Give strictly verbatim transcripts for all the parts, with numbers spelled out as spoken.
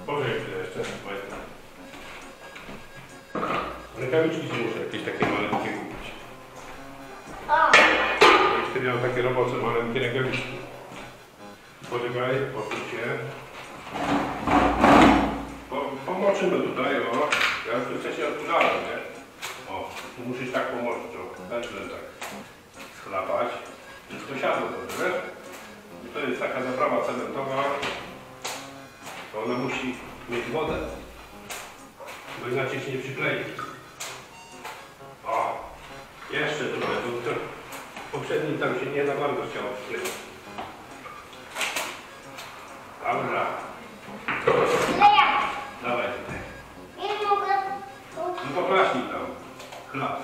Poczekaj jeszcze, majster. Rękawiczki ci muszę jakieś takie malutkie kupić. Jeśli miał takie robocze, malutkie rękawiczki. Poczekaj, posuń się. Po, pomoczymy tutaj, o. Ja już tu wcześniej odkurzałem, nie? O, tu musisz tak pomoczyć, o. Pędzlem tak schlapać. To siadło dobrze, wiesz? To jest taka zaprawa cementowa. To ona musi mieć wodę, bo inaczej się nie przyklei. O, jeszcze trochę, bo to poprzednim tam się nie za bardzo chciało przykleić. Dobra. Dawaj tutaj. No to klaśnij tam. Chlap.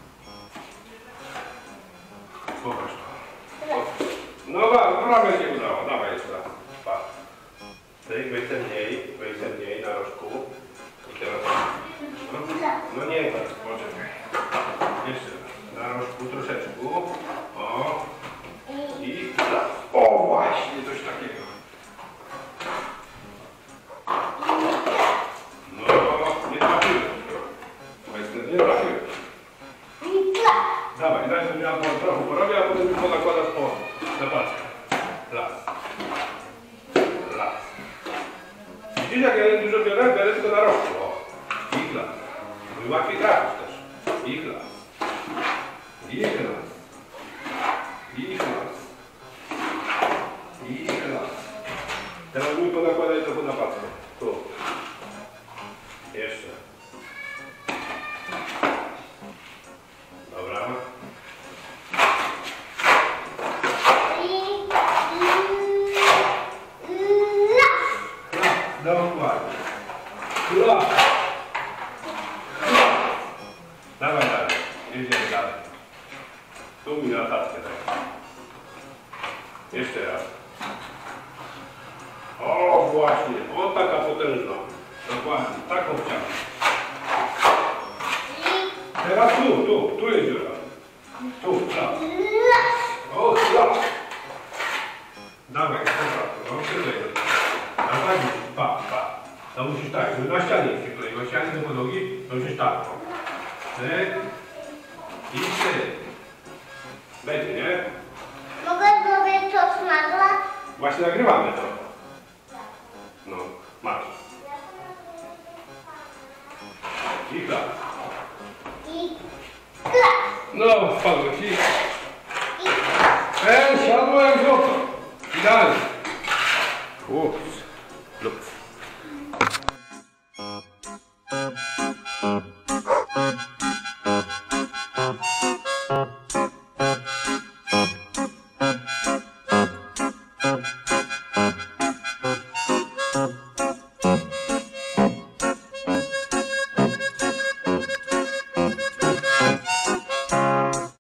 Pokaż to. No prawie się udało. Dawaj jeszcze raz. Patrz. Wejdź ten mniej, wejdź ten mniej na rożku. I teraz. No, no nie tak, poczekaj. Jeszcze raz. Na rożku troszeczkę. O. I o właśnie, coś takiego. No, nie trafiłem. Majster, nie trafiłem. Dawaj, najpierw ja trochę porobię, a potem tylko nakładasz po na palce. Raz. Raz. Widzisz, jak ja dużo biorę? Biorę tylko na rożku. O. I klas. I łatwiej trafić też. I klas. I klas. I klas. I klas. Teraz mi ponakładaj to na palce. Tu. Jeszcze. Dobra. Dokładnie. Klas. Dawaj dalej. Jedziemy dalej. Tu mi na taskę tak. Jeszcze raz. O właśnie. O taka potężna. Dokładnie. Taką chciałem. Teraz tu, tu. Tu jest dziura. Tu, klas. O, klas. Dawaj, dobra. No, tutaj. Na zagię. Pa, pa. To musisz tak, żeby na ścianie się kleiło. Ścianie do podłogi, to musisz tak. Tyk. I tyk. Będzie, nie? Mogę zrobić to nagle? Właśnie nagrywamy to. No, masz. I klas. I klas. No, wpadło ci. E, siadło jak złoto. Idealnie. Ups. Lub.